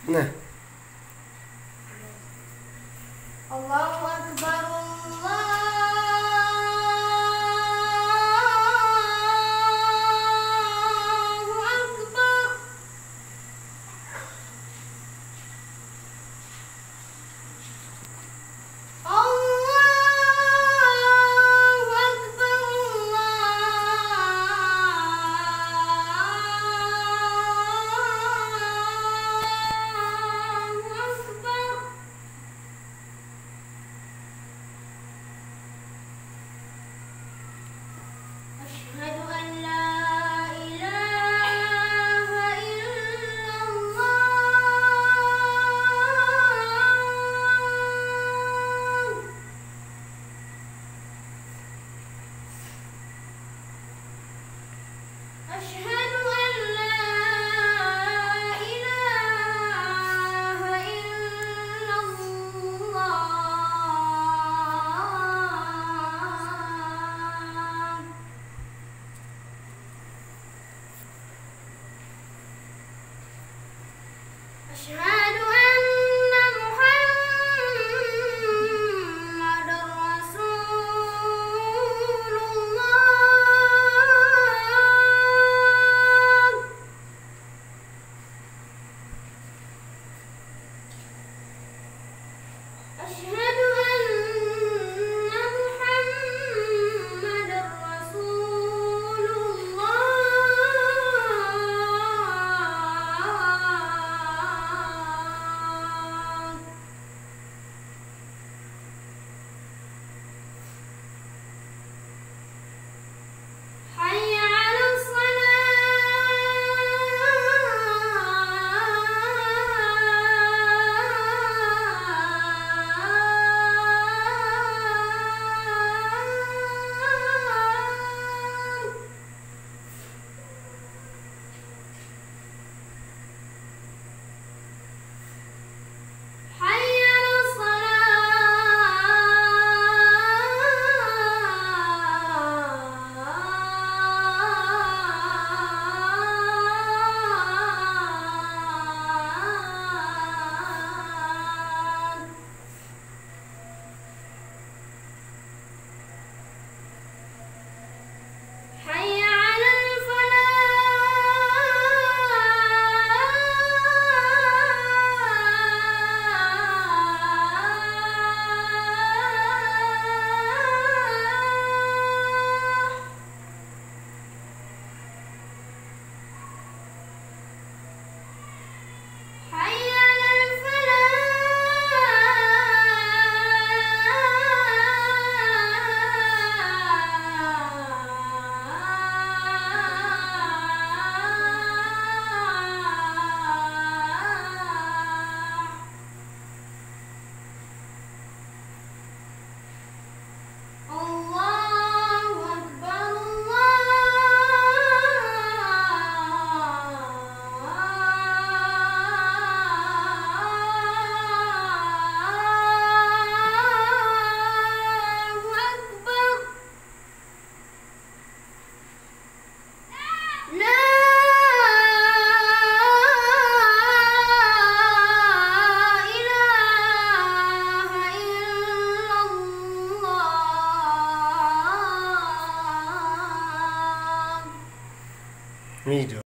Nah. Allahu Akbar, Allahu Akbar. Allahu Akbar, Allahu Akbar. أشهد أن لا إله إلا الله. أشهد أن لا إله إلا الله. أشهد أن محمدًا رسول الله. أشهد أن محمدًا رسول الله. حي على الصلاة. حي على الصلاة. حي على الفلاح. حي على الفلاح. الله أكبر، الله أكبر. لا إله إلا الله. Video.